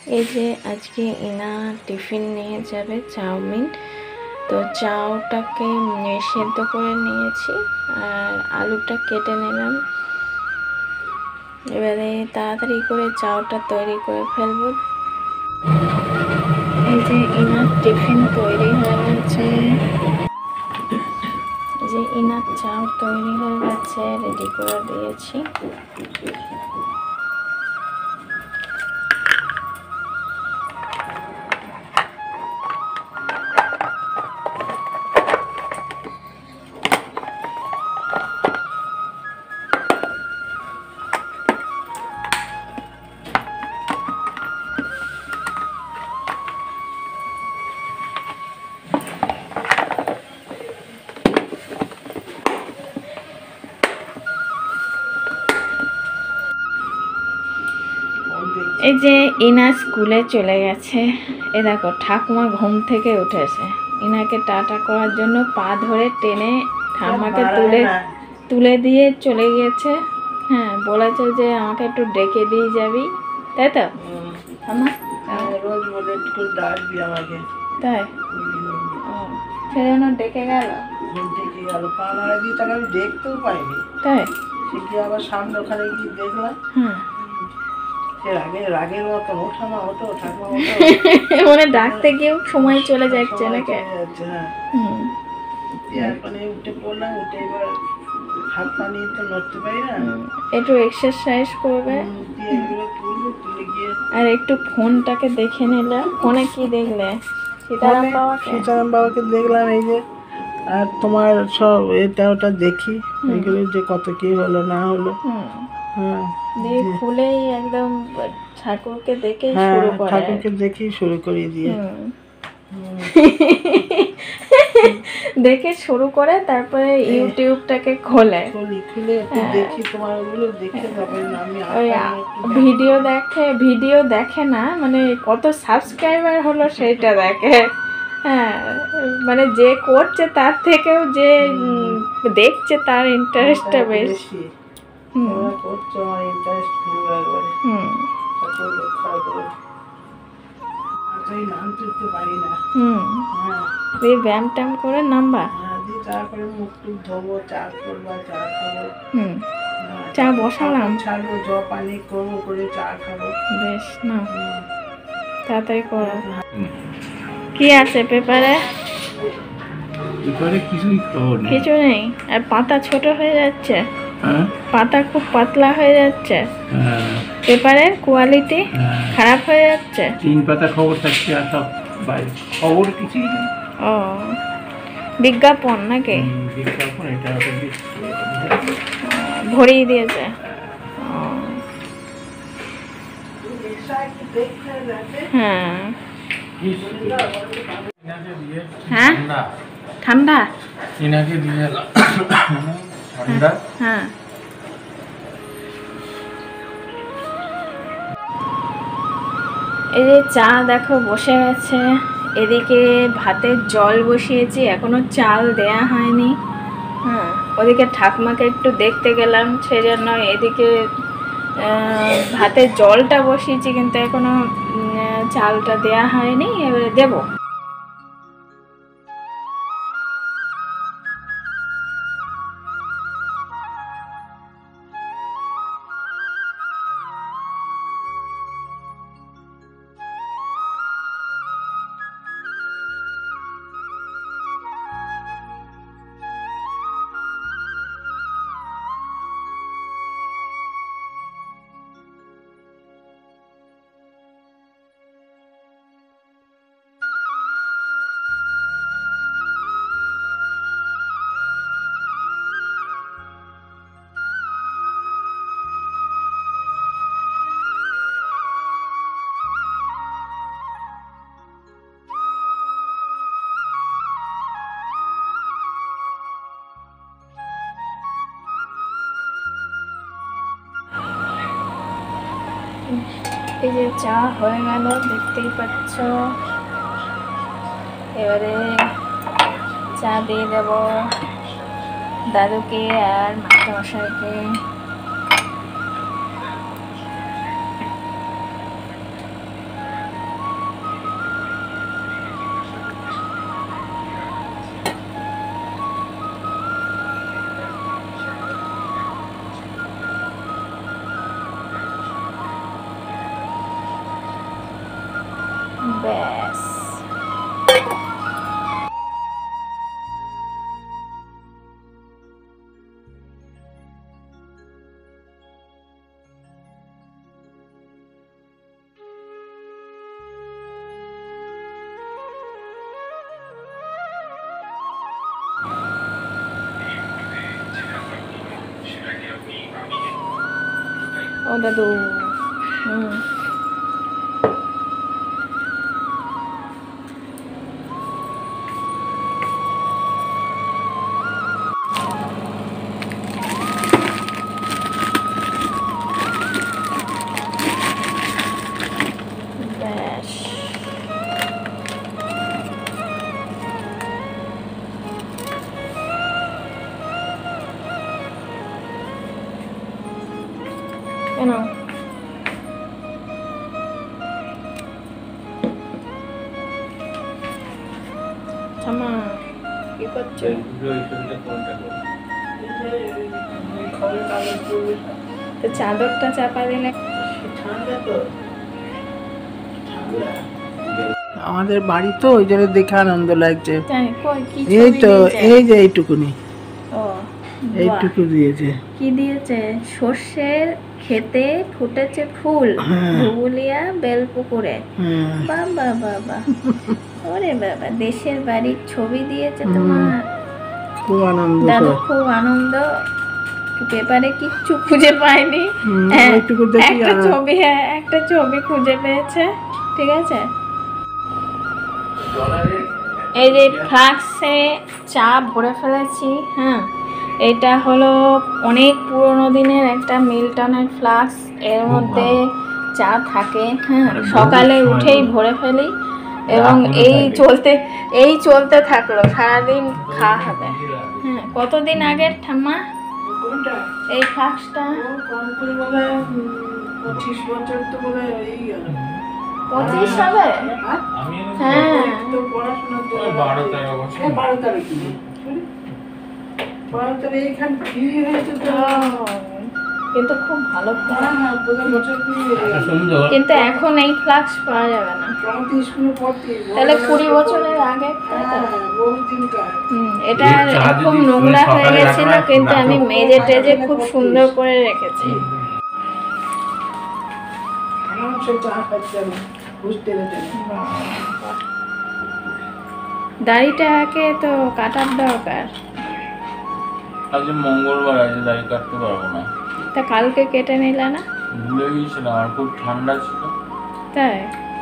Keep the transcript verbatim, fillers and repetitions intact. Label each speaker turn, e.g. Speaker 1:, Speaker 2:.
Speaker 1: এই যে আজকে ইনা টিফিন নিয়ে যাবে চাউমিন, তো চাউটাকে সেদ্ধ করে নিয়েছি আর আলুটা কেটে নিলাম। এবারে তাড়াতাড়ি করে চাউটা তৈরি করে ফেলবো। এই যে ইনার টিফিন তৈরি হয়ে গেছে, এই যে ইনার চাউ তৈরি হয়ে গেছে, রেডি করে দিয়েছি। এই যে ইনা স্কুলে চলে গেছে। এ দেখো ঠাকুমা ঘুম থেকে উঠেছে, ইনাকে টাটা করার জন্য পা ধরে টেনে ঠাকুমাকে তুলে তুলে দিয়ে চলে গেছে। হ্যাঁ, বলেছে যে আমাকে একটু ডেকে দিয়ে যাবি, তাই তো আমার
Speaker 2: রোজ বলে একটু ডাকবি আমাকে,
Speaker 1: তাই সেজন্য ডেকে গেল।
Speaker 2: ডেকে গেল পা নাড়া দিয়ে, তাকে আমি দেখতেও পাইনি।
Speaker 1: তাই
Speaker 2: সে কি আবার সামনে ওখানে গিয়ে দেখলাম।
Speaker 1: হ্যাঁ,
Speaker 2: রাগে রাগের মতন ওঠা মা ওঠো ঠাকুমা ওঠো
Speaker 1: মানে ডাকতে গিয়েও সময় চলে যাচ্ছে নাকি।
Speaker 2: হ্যাঁ, এরপরে উঠে পড়লাম, উঠে এবার হাত পা নিয়ে তো নড়তে পারি না,
Speaker 1: একটু এক্সারসাইজ করবে।
Speaker 2: এগুলো তুলবো, তুলে গিয়ে
Speaker 1: আর একটু ফোনটাকে দেখে নিলে। ফোনে কি দেখলে? সীতারাম বাবাকে
Speaker 2: সীতারাম বাবাকে দেখলাম, এই যে আর তোমার সব এটা ওটা দেখি, এগুলো যে কত কি হলো না হলো। হ্যাঁ,
Speaker 1: দিয়ে খুলেই একদম ঠাকুরকে দেখে শুরু করে,
Speaker 2: ঠাকুরকে দেখি শুরু করে দিয়ে
Speaker 1: দেখে শুরু করে তারপরে ইউটিউবটাকে খোলে,
Speaker 2: খুলি খুলে একটু দেখি তোমার ওগুলো দেখে, তারপরে আমি
Speaker 1: ভিডিও দেখে। ভিডিও দেখে না, মানে কত সাবস্ক্রাইবার হলো সেটা দেখে। হ্যাঁ, মানে যে করছে তার থেকেও যে দেখছে তার ইন্টারেস্টটা বেশি। হুম
Speaker 2: করছো আমার ইন্টারেস্ট ফুল একবারে। হুম ঠাকুর রক্ষা করো, নাম তুলতে পারি না।
Speaker 1: হুম এই ব্যায়াম ট্যাম করে নামবা,
Speaker 2: দিয়ে তারপরে মুখ টুক ধোবো, চা করবা, চা খাবো।
Speaker 1: হুম চা বসালাম,
Speaker 2: ছাড়বো, জল পানি করবো, করে চা খাবো।
Speaker 1: বেশ না, তাড়াতাড়ি করো। কি আছে পেপারে?
Speaker 2: পেপারে কিছুই খবর নেই,
Speaker 1: কিছু নেই। আর পাতা ছোট হয়ে যাচ্ছে, পাতা খুব পাতলা হয়ে যাচ্ছে, পেপারের কোয়ালিটি খারাপ হয়ে যাচ্ছে।
Speaker 2: তিন পাতা খবর থাকছে আর সব বাইরে খবর কিছুই নেই।
Speaker 1: ও বিজ্ঞাপন নাকি?
Speaker 2: বিজ্ঞাপন এটা
Speaker 1: ভরিয়ে দিয়েছে। হ্যাঁ হ্যাঁ ঠান্ডা,
Speaker 2: ইনাকে দিয়ে ঠান্ডা।
Speaker 1: হ্যাঁ এই যে চা দেখো বসে গেছে, এদিকে ভাতের জল বসিয়েছি, এখনো চাল দেয়া হয়নি। হ্যাঁ, ওদিকে ঠাকুমাকে একটু দেখতে গেলাম, সেজন্য এদিকে ভাতের জলটা বসিয়েছি, কিন্তু এখনো চালটা দেয়া হয়নি, এবারে দেবো। এই যে চা হয়ে গেল, দেখতেই পাচ্ছ। এবারে চা দিয়ে দেব দাদুকে আর মাস্টারমশাইকে। ব্যাস। ও দাদু, হুম ব্যাস। কেন থামা, কি করছো? তো চাদরটা চাপা দিলে
Speaker 2: ঠান্ডা তো, আমাদের বাড়ি তো ওই জন্য দেখে আনন্দ লাগছে।
Speaker 1: তাই কই কি
Speaker 2: এই
Speaker 1: ছবি
Speaker 2: তো
Speaker 1: দিয়েছে?
Speaker 2: এই যে এইটুকুনি,
Speaker 1: ও
Speaker 2: এইটুকু দিয়েছে।
Speaker 1: কি দিয়েছে? সর্ষের খেতে ফুটেছে ফুল,
Speaker 2: হ্যাঁ।
Speaker 1: ধুবুলিয়া বেলপুকুরে।
Speaker 2: হ্যাঁ।
Speaker 1: বাবা বাবা, ওরে বাবা, দেশের বাড়ির ছবি দিয়েছে তোমার।
Speaker 2: খুব আনন্দ।
Speaker 1: দাদু খুব আনন্দ, পেপারে কিচ্ছু খুঁজে পাইনি,
Speaker 2: হুম,
Speaker 1: হ্যাঁ,
Speaker 2: ওইটুকু দেখেই
Speaker 1: একটা
Speaker 2: আনন্দ।
Speaker 1: ছবি, হ্যাঁ একটা ছবি খুঁজে পেয়েছে। ঠিক আছে, এই যে ফ্লাক্সে চা ভরে ফেলেছি। হ্যাঁ, এটা হলো অনেক পুরোনো দিনের একটা মিল্টনের ফ্লাক্স, এর মধ্যে চা থাকে। হ্যাঁ, সকালে উঠেই ভরে ফেলি এবং এই চলতে এই চলতে থাকলো, সারাদিন খাওয়া হবে। হ্যাঁ, কতদিন আগের ঠাম্মা
Speaker 2: কোনটা?
Speaker 1: এই ফ্লাক্সটা?
Speaker 2: কম করে বলে পঁচিশ বছর তো বলে এই গেল।
Speaker 1: পঁচিশ হবে? হ্যাঁ,
Speaker 2: তো পড়াশোনা তো বারো তেরো বছর। বারো তেরো কি বারো তেরো এইখানে বিয়ে হয়েছে তো।
Speaker 1: কিন্তু খুব ভালো
Speaker 2: হ্যাঁ হ্যাঁ, বোধহয় বছর কুড়ি হয়ে গেল।
Speaker 1: কিন্তু এখন এই ফ্লাক্স পাওয়া যাবে না।
Speaker 2: তখন তো স্কুলে পড়তি।
Speaker 1: তাহলে কুড়ি বছরের আগে।
Speaker 2: হ্যাঁ, বহুদিনকার।
Speaker 1: হুম, এটা খুব নোংরা হয়ে গেছিল, কিন্তু আমি মেজে টেজে খুব সুন্দর করে রেখেছি।
Speaker 2: আমার সে চা খাচ্ছে আমি বুঝতে পেরেছি।
Speaker 1: দাড়িটাকে তো কাটার দরকার।
Speaker 3: আজ মঙ্গলবার আছে, দাড়ি কাটতে পারবো না।
Speaker 1: তা কালকে কেটে নিলে না?
Speaker 3: ভুলে গিয়েছিলাম, আর খুব ঠান্ডা ছিল।
Speaker 1: তাই